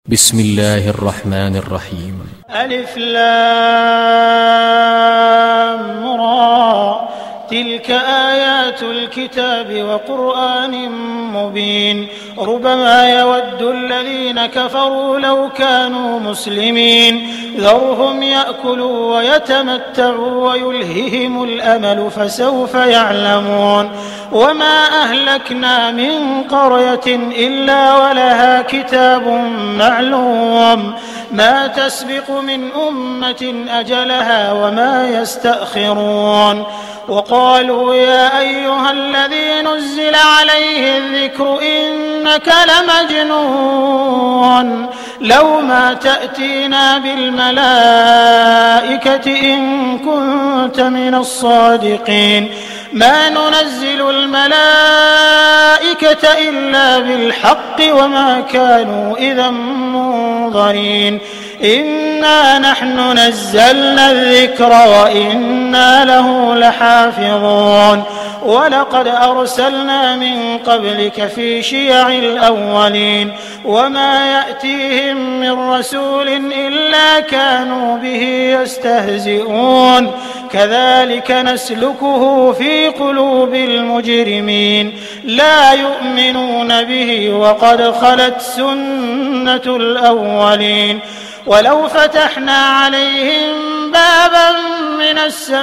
بسم الله الرحمن الرحيم. ألف لام را تلك آيات الكتاب وقرآن مبين ربما يود الذين كفروا لو كانوا مسلمين ذرهم يأكلوا ويتمتعوا ويلههم الأمل فسوف يعلمون وما أهلكنا من قرية إلا ولها كتاب معلوم ما تسبق من أمة أجلها وما يستأخرون وقالوا يا أيها الذي نزل عليه الذكر إنك لمجنون لو ما تأتينا بالملائكة إن كنت من الصادقين ما ننزل الملائكة إلا بالحق وما كانوا إذا منظرين إنا نحن نزلنا الذكر وإنا له لحافظون ولقد أرسلنا من قبلك في شيع الأولين وما يأتيهم من رسول إلا كانوا به يستهزئون كذلك نسلكه في قلوب المجرمين لا يؤمنون به وقد خلت سنة الأولين ولو فتحنا عليهم بابا من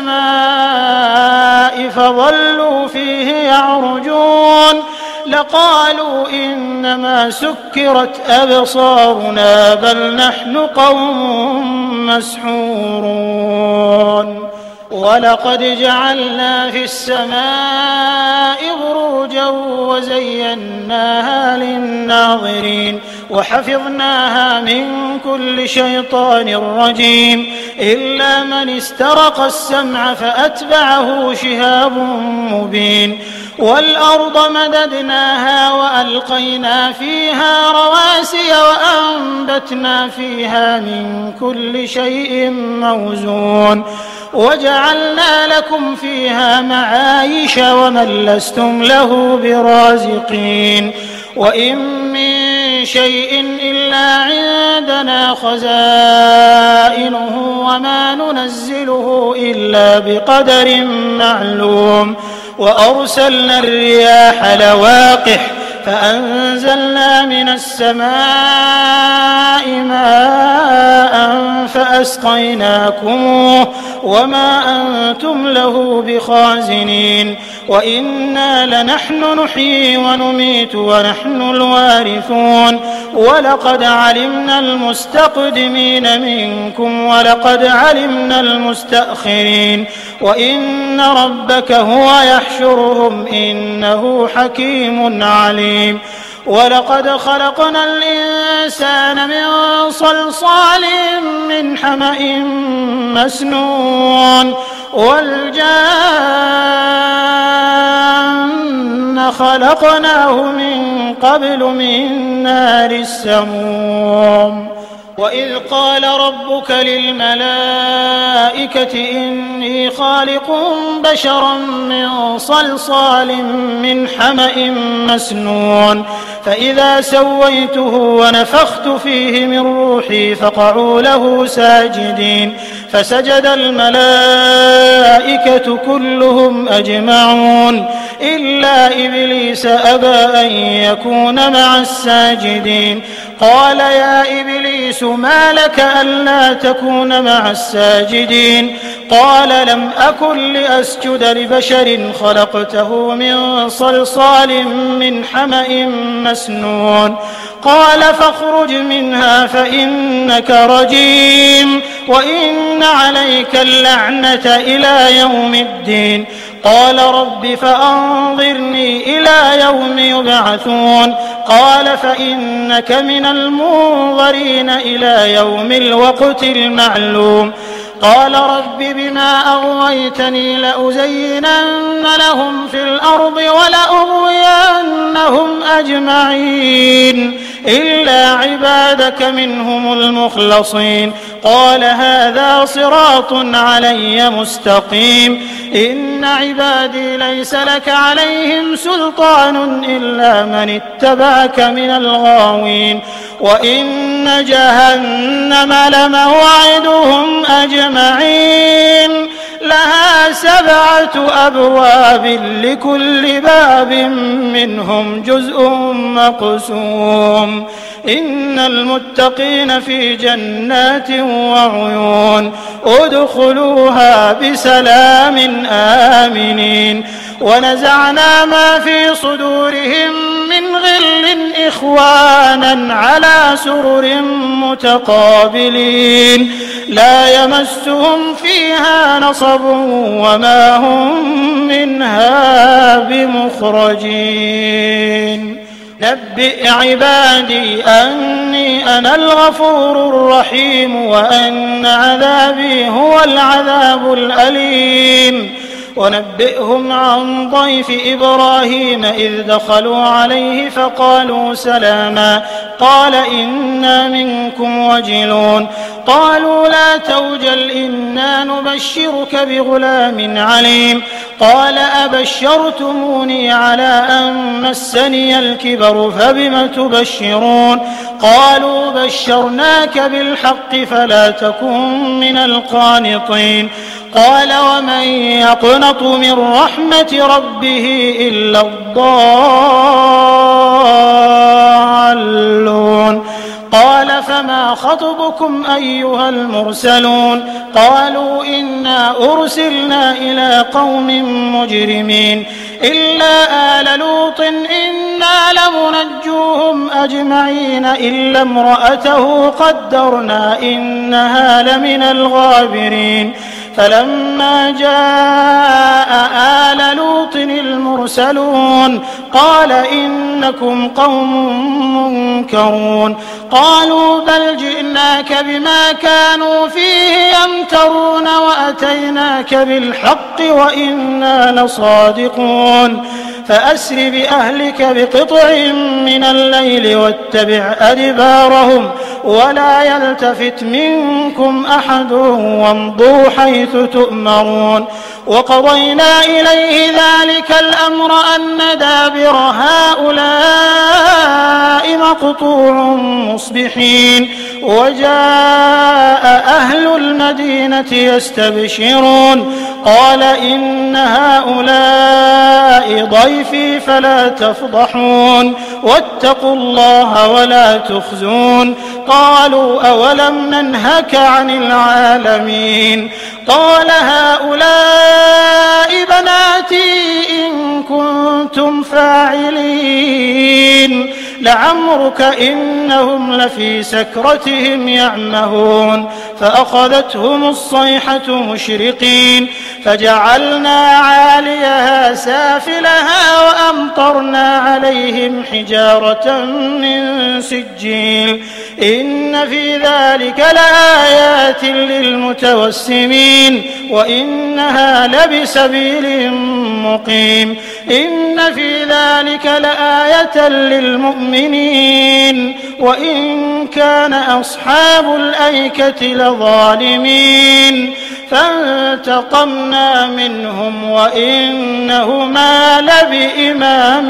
السماء فظلوا فيه يعرجون لقالوا إنما سكرت أبصارنا بل نحن قوم مسحورون ولقد جعلنا في السماء بروجا وزيناها للناظرين وحفظناها من كل شيطان رجيم إلا من استرق السمع فأتبعه شهاب مبين والأرض مددناها وألقينا فيها رواسي وأنبتنا فيها من كل شيء موزون وجعلنا لكم فيها معايش ومن لستم له برازقين وإن من شيء إلا عندنا خزائنه وما ننزله إلا بقدر معلوم وأرسلنا الرياح لواقح فأنزلنا من السماء ماء فأسقيناكموه وما أنتم له بخازنين وإنا لنحن نحيي ونميت ونحن الوارثون ولقد علمنا المستقدمين منكم ولقد علمنا المستأخرين وإن ربك هو يحشرهم إنه حكيم عليم ولقد خلقنا الإنسان من صلصال من حمأ مسنون والجان خلقناه من قبل من نار السموم وإذ قال ربك للملائكة إني خالق بشرا من صلصال من حمأ مسنون فإذا سويته ونفخت فيه من روحي فقعوا له ساجدين فسجد الملائكة كلهم أجمعون إلا إبليس أبى أن يكون مع الساجدين قال يا إبليس ما لك ألا تكون مع الساجدين قال لم أكن لأسجد لبشر خلقته من صلصال من حمأ مسنون قال فاخرج منها فإنك رجيم وإن عليك اللعنة إلى يوم الدين قال رب فأنظرني إلى يوم يبعثون قال فإنك من المنظرين إلى يوم الوقت المعلوم قال رب بما أغويتني لأزينن لهم في الأرض ولأغوينهم أجمعين إلا عبادك منهم المخلصين قال هذا صراط علي مستقيم إن عبادي ليس لك عليهم سلطان إلا من اتبعك من الغاوين وإن جهنم لموعدهم أجمعين لها 7 أبواب لكل باب منهم جزء مقسوم إن المتقين في جنات وعيون ادخلوها بسلام آمنين ونزعنا ما في صدورهم من غل إخوانا على سرر متقابلين لا يمسهم فيها نصب وما هم منها بمخرجين نبئ عبادي أني أنا الغفور الرحيم وأن عذابي هو العذاب الأليم ونبئهم عن ضيف إبراهيم إذ دخلوا عليه فقالوا سلاما قال إنا منكم وجلون قالوا لا توجل إنا نبشرك بغلام عليم قال أبشرتموني على أن مسني الكبر فبم تبشرون قالوا بشرناك بالحق فلا تكن من القانطين قال ومن يقنط من رحمة ربه إلا الضالون قال فما خطبكم أيها المرسلون قالوا إنا أرسلنا إلى قوم مجرمين إلا آل لوط إنا لمنجوهم أجمعين إلا امرأته قدرنا إنها لمن الغابرين فلما جاء آل لوط المرسلون قال إنكم قوم منكرون قالوا بل جئناك بما كانوا فيه يمترون وأتيناك بالحق وإنا لصادقون فأسر بأهلك بقطع من الليل واتبع أدبارهم ولا يلتفت منكم أحد وامضوا حيث تؤمرون وقضينا إليه ذلك الأمر أن دابر هؤلاء مقطوع مصبحين وجاء أهل المدينة يستبشرون قال إن هؤلاء ضيفي فلا تفضحون واتقوا الله ولا تخزون قالوا أولم ننهك عن العالمين قال هؤلاء بناتي إن كنتم فاعلين لعمرك إنهم لفي سكرتهم يعمهون فأخذتهم الصيحة مشرقين فجعلنا عاليها سافلها وأمطرنا عليهم حجارة من سجيل إن في ذلك لآيات للمتوسمين وإنها لبسبيل مقيم إن في ذلك لآية للمؤمنين وإن كان أصحاب الأيكة لظالمين فانتقمنا منهم وإنهما لبإمام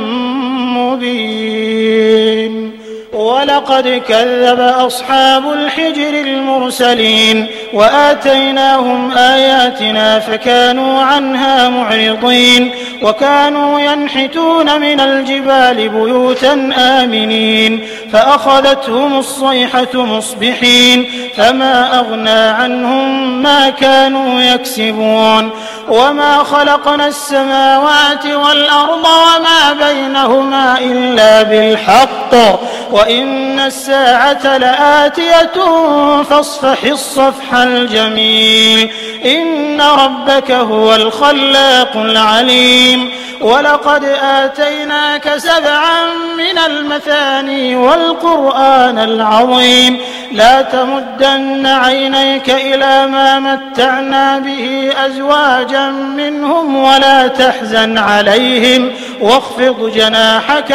مبين ولقد كذب أصحاب الحجر المرسلين وآتيناهم آياتنا فكانوا عنها معرضين وكانوا ينحتون من الجبال بيوتا آمنين فأخذتهم الصيحة مصبحين فما أغنى عنهم ما كانوا يكسبون وما خلقنا السماوات والأرض وما بينهما إلا بالحق وإن الساعة لآتية فاصفح الصفح الجميل إن ربك هو الخلاق العليم ولقد آتيناك 7 من المثاني والقرآن العظيم لا تمدن عينيك إلى ما متعنا به أزواجا منهم ولا تحزن عليهم واخفض جناحك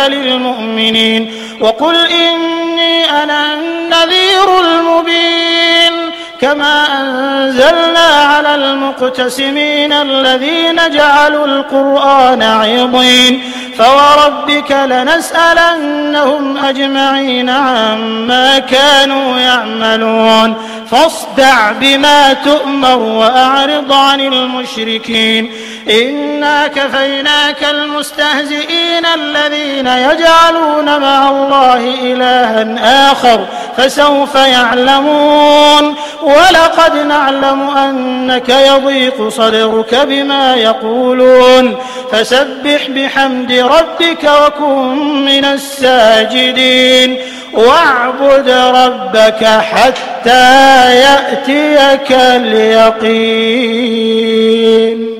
وقل إني أنا النذير المبين كذب كما أنزلنا على المقتسمين الذين جعلوا القرآن عضين فوربك لنسألنهم أجمعين عما كانوا يعملون فاصدع بما تؤمر وأعرض عن المشركين إنا كفيناك المستهزئين الذين يجعلون مع الله إلها آخر فسوف يعلمون ولقد نعلم أنك يضيق صدرك بما يقولون فسبح بحمد ربك وكن من الساجدين واعبد ربك حتى يأتيك اليقين.